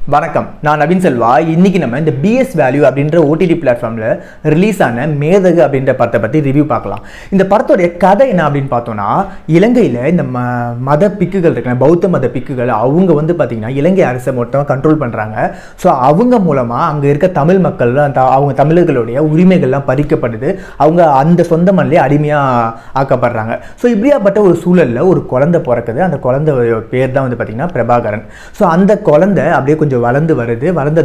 வணக்கம், நான் நவீன் செல்வா. இன்னைக்கு நம்ம இந்த பிஎஸ் வேல்யூ அப்படின்ற OTT பிளாட்ஃபார்ம்ல ரிலீஸ் ஆன மேதகு அப்படின்ற படத்தை பற்றி ரிவ்யூ பார்க்கலாம். இந்த படத்தோடைய கதை என்ன அப்படின்னு பார்த்தோம்னா, இலங்கையில் இந்த மத பிக்குகள் இருக்காங்க, பௌத்த மத பிக்குகள். அவங்க வந்து பார்த்தீங்கன்னா இலங்கை அரசை மொத்தம் கண்ட்ரோல் பண்ணுறாங்க. ஸோ அவங்க மூலமாக அங்கே இருக்க தமிழ் மக்கள், அவங்க தமிழர்களுடைய உரிமைகள்லாம் பறிக்கப்படுது. அவங்க அந்த சொந்த மண்ணிலே அடிமையாக ஆக்கப்படுறாங்க. ஸோ இப்படியாப்பட்ட ஒரு சூழலில் ஒரு குழந்தை பிறக்குது. அந்த குழந்தை பேர் தான் வந்து பார்த்தீங்கன்னா பிரபாகரன். ஸோ அந்த குழந்தை அப்படியே கொஞ்சம் வளர்ந்து வருது.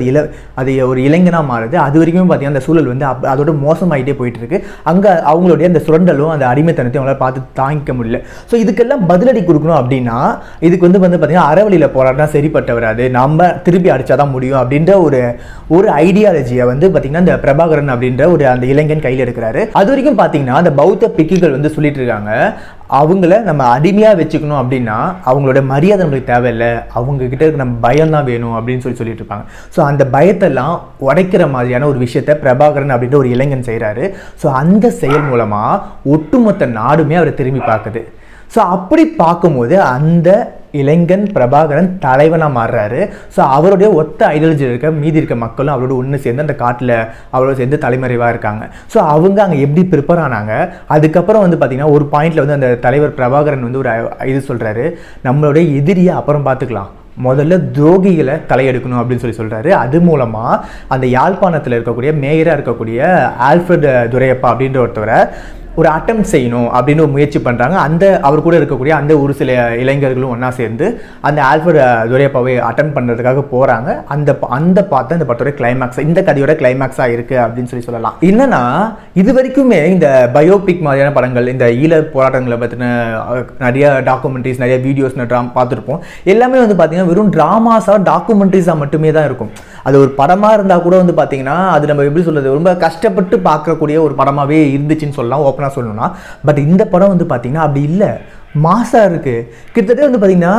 அது ஒரு இளைஞனா மாறுது. அது வரைக்கும் பார்த்தீங்கன்னா அந்த சூழல் வந்து அதோட மோசமாயிட்டே போயிட்டு இருக்கு. அங்கே அவங்களுடைய அந்த சுரண்டலும் அந்த அடிமைத்தனத்தையும் அவங்களால பார்த்து தாங்கிக்க முடியல. ஸோ இதுக்கெல்லாம் பதிலடி கொடுக்கணும் அப்படின்னா இதுக்கு வந்து பார்த்தீங்கன்னா அறவழியில் போராட்டம் சரிப்பட்டு வராது, நம்ம திருப்பி அடிச்சாதான் முடியும் அப்படின்ற ஒரு ஐடியாலஜியை வந்து பார்த்தீங்கன்னா இந்த பிரபாகரன் அப்படின்ற ஒரு அந்த இளைஞன் கையில் எடுக்கிறாரு. அது வரைக்கும் பார்த்தீங்கன்னா அந்த பௌத்த பிக்குகள் வந்து சொல்லிட்டு இருக்காங்க, அவங்கள நம்ம அடிமையாக வச்சுக்கணும் அப்படின்னா அவங்களோட மரியாதை நம்மளுக்கு தேவையில்லை, அவங்க கிட்ட இருக்க நம்ம பயம் தான் வேணும் அப்படின்னு சொல்லிட்டு இருப்பாங்க. ஸோ அந்த பயத்தெல்லாம் உடைக்கிற மாதிரியான ஒரு விஷயத்த பிரபாகரன் அப்படின்ற ஒரு இளைஞன் செய்கிறாரு. ஸோ அந்த செயல் மூலமாக ஒட்டுமொத்த நாடுமே அவரை திரும்பி பார்க்குது. ஸோ அப்படி பார்க்கும்போது அந்த இளைஞன் பிரபாகரன் தலைவனாக மாறுறாரு. ஸோ அவருடைய ஒத்த ஐடியாலஜி மீதி இருக்க மக்களும் அவரோட ஒன்று சேர்ந்து அந்த காட்டில் அவரோட சேர்ந்து தலைமறைவாக இருக்காங்க. ஸோ அவங்க அங்கே எப்படி ப்ரிப்பேர் ஆனாங்க, அதுக்கப்புறம் வந்து பார்த்திங்கன்னா ஒரு பாயிண்டில் வந்து அந்த தலைவர் பிரபாகரன் வந்து ஒரு இது சொல்கிறாரு, நம்மளுடைய எதிரியை அப்புறம் பார்த்துக்கலாம், முதல்ல துரோகிகளை தலையெடுக்கணும் அப்படின்னு சொல்கிறாரு. அது மூலமாக அந்த யாழ்ப்பாணத்தில் இருக்கக்கூடிய மேயராக இருக்கக்கூடிய ஆல்ஃபிரட் துரையப்பா அப்படின்ற ஒருத்தவரை ஒரு அட்டெம்ப்ட் செய்யணும் அப்படின்னு ஒரு முயற்சி பண்ணுறாங்க. அவர் கூட இருக்கக்கூடிய அந்த ஒரு சில இளைஞர்களும் ஒன்றா சேர்ந்து அந்த ஆல்ஃபிரட் துரையப்பாவை அட்டெம்ப்ட் பண்ணுறதுக்காக போகிறாங்க. அந்த பார்த்து அந்த படத்தோட கிளைமேக்ஸ், இந்த கதையோட கிளைமேக்ஸாக இருக்குது அப்படின்னு சொல்லலாம். என்னன்னா இது வரைக்குமே இந்த பயோபிக் மாதிரியான படங்கள், இந்த ஈழ போராட்டங்களை பற்றின நிறைய டாக்குமெண்ட்ரிஸ், நிறைய வீடியோஸ் பார்த்துருப்போம். எல்லாமே வந்து பார்த்தீங்கன்னா வெறும் ட்ராமாஸாக டாக்குமெண்ட்ரிஸாக மட்டுமே தான் இருக்கும். அது ஒரு படமாக இருந்தால் கூட வந்து பார்த்தீங்கன்னா அது நம்ம எப்படி சொல்கிறது, ரொம்ப கஷ்டப்பட்டு பார்க்கக்கூடிய ஒரு படமாகவே இருந்துச்சுன்னு சொல்லலாம், ஓப்பனாக சொல்லணும்னா. பட் இந்த படம் வந்து பார்த்தீங்கன்னா அப்படி இல்லை, மாசாக இருக்குது. கிட்டத்தட்ட வந்து பார்த்தீங்கன்னா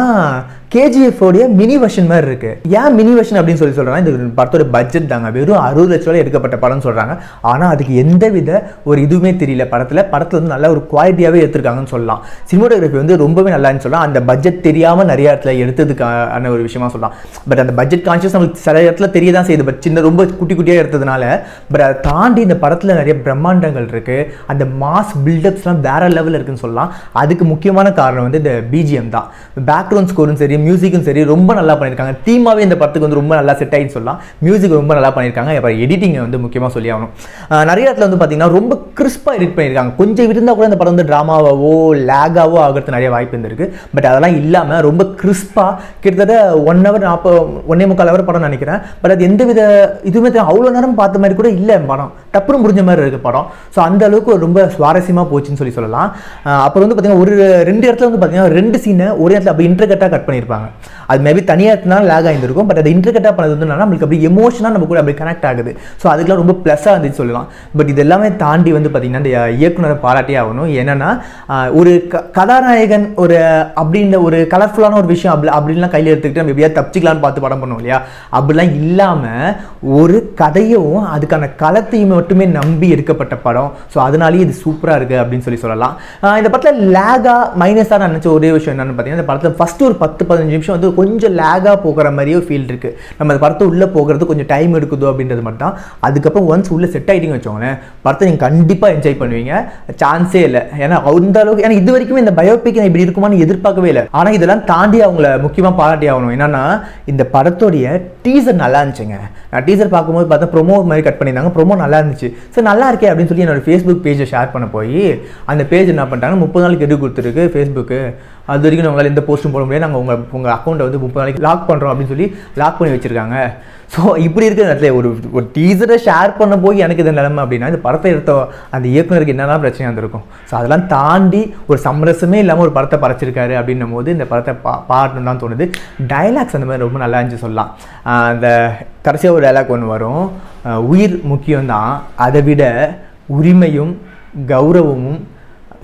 KGF உடைய மினி வெர்ஷன் மாதிரி இருக்குது. ஏன் மினி வெர்ஷன் அப்படின்னு சொல்கிறாங்க, இந்த படத்தோட பட்ஜெட் தாங்க வெறும் 60 லட்ச ரூபாய் எடுக்கப்பட்ட படம்னு சொல்கிறாங்க. ஆனால் அதுக்கு எந்த வித ஒரு இதுவுமே தெரியல. படத்தில் வந்து நல்ல ஒரு குவாலிட்டியாகவே எடுத்துருக்காங்கன்னு சொல்லலாம். சினிமோட்டோகிராஃபி வந்து ரொம்பவே நல்லான்னு சொல்லலாம். அந்த பட்ஜெட் தெரியாமல் நிறைய இடத்துல எடுத்ததுக்கான ஒரு விஷயமா சொல்லலாம். பட் அந்த பட்ஜெட் கான்ஷியஸ் நம்மளுக்கு சில இடத்துல தெரிய தான் செய்யுது. பட் ரொம்ப குட்டி குட்டியாக எடுத்ததுனால. பட் அதை தாண்டி இந்த படத்தில் நிறைய பிரம்மாண்டங்கள் இருக்குது. அந்த மாஸ் பில்டப்ஸ்லாம் வேற லெவலில் இருக்குன்னு சொல்லலாம். அதுக்கு முக்கியமான காரணம் வந்து இந்த BGM தான். பேக்ரவுண்ட் ஸ்கோரும் சரி, மியூசிக்கும் சரி ரொம்ப நல்லா பண்ணியிருக்காங்க. தீமாவே இந்த படத்துக்கு வந்து ரொம்ப நல்லா செட் ஆகின்னு சொல்லலாம். மியூசிக் ரொம்ப நல்லா பண்ணியிருக்காங்க. அப்புறம் எடிட்டிங்கை வந்து முக்கியமாக சொல்லி ஆகணும். நிறைய இடத்துல வந்து பார்த்தீங்கன்னா ரொம்ப கிறிஸ்பாக எடிட் பண்ணியிருக்காங்க. கொஞ்சம் இருந்தால் கூட இந்த படம் வந்து ட்ராமாவோ லேகாவோ ஆகிறது நிறைய வாய்ப்பு இருந்திருக்கு. பட் அதெல்லாம் இல்லாமல் ரொம்ப கிறிஸ்பாக கிட்டத்தட்ட 1 hour 1.25 hour படம் நினைக்கிறேன். பட் அது எந்த வித இதுவுமே அவ்வளோ நேரம் பார்த்த மாதிரி கூட இல்லை. படம் டப்புன்னு முடிஞ்ச மாதிரி இருக்குது படம். ஸோ அந்த அளவுக்கு ரொம்ப சுவாரஸ்யமாக போச்சுன்னு சொல்லலாம். அப்புறம் வந்து பார்த்தீங்கன்னா ஒரு 2 இடத்துல வந்து பார்த்தீங்கன்னா 2 சீனை ஒரு இடத்துல அப்படி இன்டர்கட்டாக கட் பண்ணியிருப்பாங்க. அது மேபி தனியாக இருந்தாலும் லேக் ஆகிருக்கும். பட் அது இன்டர்கட்டாக பண்ணது வந்து நம்மளுக்கு அப்படி எமோஷனாக நம்ம கூட அப்படி கனெக்ட் ஆகுது. ஸோ அதுக்கெல்லாம் ரொம்ப ப்ளஸ்ஸாக இருந்துச்சு சொல்லலாம். பட் இது எல்லாமே தாண்டி வந்து பார்த்தீங்கன்னா இந்த இயக்குனரை பாராட்டியே ஆகணும். என்னன்னா ஒரு கதாநாயகன் ஒரு அப்படின்ற ஒரு கலர்ஃபுல்லான ஒரு விஷயம் அப்படின்லாம் கையில் எடுத்துக்கிட்டு நம்ம எப்படியா தப்பிச்சிக்கலான்னு பார்த்து படம் பண்ணுவோம் இல்லையா, அப்படிலாம் இல்லாமல் ஒரு கதையும் அதுக்கான களத்தையும் மட்டுமே நம்பி எடுக்கப்பட்ட படம். ஸோ அதனாலேயே இது சூப்பராக இருக்குது அப்படின்னு சொல்லலாம். இந்த படத்தில் லேகா மைனஸாக நான் நினச்ச ஒரே விஷயம் என்னென்னு பார்த்தீங்கன்னா, இந்த படத்தில் ஃபஸ்ட்டு ஒரு 10-15 நிமிஷம் வந்து கொஞ்சம் லேகாக போகிற மாதிரியே ஃபீல் இருக்குது. நம்ம அந்த படத்தை உள்ளே போகிறது கொஞ்சம் டைம் எடுக்குதோ அப்படின்றது மட்டும் தான். அதுக்கப்புறம் ஒன்ஸ் உள்ளே செட் ஆகிட்டிங்க வச்சோங்களேன், படத்தை நீங்கள் கண்டிப்பாக என்ஜாய் பண்ணுவீங்க, சான்ஸே இல்லை. ஏன்னா அந்த அளவுக்கு ஏன்னா இது வரைக்குமே இந்த பயோபிக் இப்படி இருக்குமான்னு எதிர்பார்க்கவே இல்லை. ஆனால் இதெல்லாம் தாண்டி அவங்கள முக்கியமாக பாராட்டி ஆகணும். என்னன்னா இந்த படத்தோடைய டீசர் நல்லா இருந்துச்சுங்க. நான் டீசர் பார்க்கும்போது பார்த்தா ப்ரொமோ மாதிரி கட் பண்ணியிருந்தாங்க. ப்ரொமோ நல்லா இருந்துச்சு. சார் நல்லா இருக்கே அப்படின்னு சொல்லி என்னோட ஃபேஸ்புக் பேஜை ஷேர் பண்ண போய் அந்த பேஜ் என்ன பண்ணிட்டாங்க, 30 நாளைக்கு எடு கொடுத்துருக்கு ஃபேஸ்புக்கு. அது வரைக்கும் நம்மளால் எந்த போஸ்ட்டும் போட முடியாது, நாங்கள் உங்கள் அக்கௌண்ட்டை வந்து 30 நாளைக்கு லாக் பண்ணுறோம் அப்படின்னு சொல்லி லாக் பண்ணி வச்சுருக்காங்க. ஸோ இப்படி இருக்கிற இடத்துல ஒரு டீசரை ஷேர் பண்ண போய் எனக்கு இது நிலைமை அப்படின்னா இந்த படத்தை எடுத்த அந்த இயக்குனருக்கு என்னெல்லாம் பிரச்சனை வந்திருக்கும். ஸோ அதெல்லாம் தாண்டி ஒரு சமரசமே இல்லாமல் ஒரு படத்தை படைச்சிருக்காரு அப்படின்னும் போது இந்த படத்தை பாடணும்னு தான் தோணுது. டைலாக்ஸ் அந்த மாதிரி ரொம்ப நல்லா இருந்துச்சு சொல்லலாம். அந்த கடைசியாக ஒரு டைலாக் ஒன்று வரும், உயிர் முக்கியம்தான், அதை விட உரிமையும் கௌரவமும்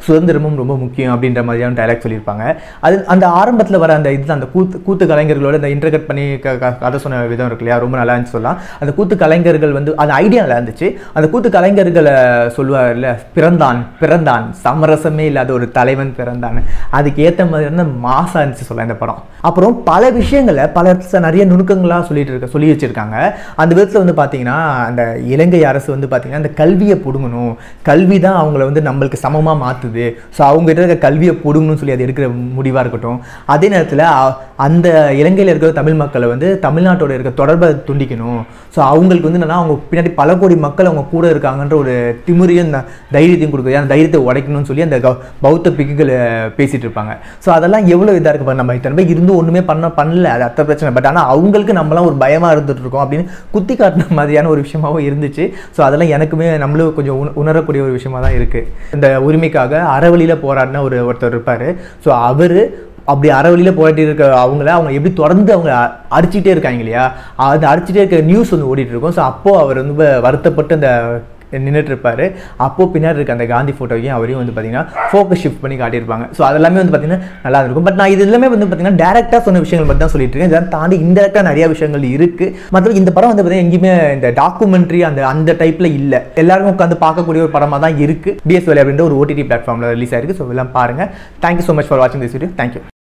சுதந்திரமும் ரொம்ப முக்கியம் அப்படின்ற மாதிரியான டைலாக் சொல்லியிருப்பாங்க. அது அந்த ஆரம்பத்தில் வர அந்த இது அந்த கூத்து கலைஞர்களோட இந்த இன்டர்கட் பண்ணி கதை சொன்ன விதம் இருக்கு இல்லையா, ரொம்ப நல்லா இருந்துச்சு சொல்லலாம். அந்த கூத்து கலைஞர்கள் வந்து அந்த ஐடியா நல்லா இருந்துச்சு. அந்த கூத்து கலைஞர்களை சொல்லுவார்ல, பிறந்தான் சமரசமே இல்லாத ஒரு தலைவன் பிறந்தான், அதுக்கு ஏற்ற மாதிரியான மாசா இருந்துச்சு சொல்ல இந்த படம். அப்புறம் பல விஷயங்களை நிறைய நுணுக்கங்களாக சொல்லி வச்சிருக்காங்க. அந்த விதத்தில் வந்து பார்த்தீங்கன்னா அந்த இலங்கை அரசு வந்து பார்த்தீங்கன்னா அந்த கல்வியை பிடுங்கணும், கல்வி தான் அவங்கள வந்து நம்மளுக்கு சமமாக மாற்றுது, ஸோ அவங்ககிட்ட இருக்க கல்வியை பிடுங்கணும்னு சொல்லி அது எடுக்கிற முடிவாக இருக்கட்டும். அதே நேரத்தில் அந்த இலங்கையில் இருக்கிற தமிழ் மக்களை வந்து தமிழ்நாட்டோட இருக்க தொடர்பை துண்டிக்கணும். ஸோ அவங்களுக்கு வந்து என்னன்னா அவங்க பின்னாடி பல கோடி மக்கள் அவங்க கூட இருக்காங்கன்ற ஒரு திமிரியும் தைரியத்தையும் கொடுக்குது, அந்த தைரியத்தை உடைக்கணும்னு சொல்லி அந்த பௌத்த பிக்குகளை பேசிட்டு இருப்பாங்க. ஸோ அதெல்லாம் எவ்வளோ இதாக இருக்கு, நம்ம இத்தனை இருந்து ஒன்றுமே பண்ணல, அது அத்த பிரச்சனை. பட் ஆனால் அவங்களுக்கு நம்மளாம் ஒரு பயமாக இருந்துட்டு இருக்கோம் அப்படின்னு குத்தி காட்டின மாதிரியான ஒரு விஷயமாகவும் இருந்துச்சு. ஸோ அதெல்லாம் எனக்குமே நம்மளும் கொஞ்சம் உணரக்கூடிய ஒரு விஷயமா தான் இருக்குது. இந்த உரிமைக்காக அறவழியில் போராடின ஒருத்தர் இருப்பார். ஸோ அவர் அப்படி அறவழியில் போயிட்டு இருக்க அவங்க எப்படி தொடர்ந்து அவங்க அடிச்சுட்டே இருக்காங்க இல்லையா, அது அடிச்சுட்டே இருக்க நியூஸ் வந்து ஓடிட்டு இருக்கும். ஸோ அப்போது அவர் வந்து வருத்தப்பட்டு அந்த நின்றுட்டு இருப்பார். அப்போது பின்னாடி இருக்க அந்த காந்தி ஃபோட்டோவையும் அவரையும் வந்து பார்த்தீங்கன்னா ஃபோக்கஸ் ஷிஃப்ட் பண்ணி காட்டியிருப்பாங்க. ஸோ அதெல்லாமே வந்து பார்த்தீங்கன்னா நல்லா இருக்கும். பட் நான் இது எல்லாமே வந்து பார்த்தீங்கன்னா டேரெக்டாக சொன்ன விஷயங்கள் மட்டும் தான் சொல்லிட்டு இருக்கேன். இதெல்லாம் தாண்டி இன்டெரக்டாக நிறைய விஷயங்கள் இருக்குது. மற்றபடி இந்த படம் வந்து பார்த்தீங்கன்னா எங்கேயுமே இந்த டாக்குமெண்ட்ரி அந்த டைப்பில் இல்லை, எல்லாருமே உட்காந்து பார்க்கக்கூடிய ஒரு படமாக தான் இருக்குது. பிஎஸ் வேலை அப்படின்ற ஒரு OTT பிளாட்ஃபார்மில் ரிலீஸ் ஆயிருக்கு. ஸோ எல்லாம் பாருங்கள். தேங்க்யூ ஸோ மச் ஃபார் வாட்சிங் திஸ் வீடியோ. தேங்க்யூ.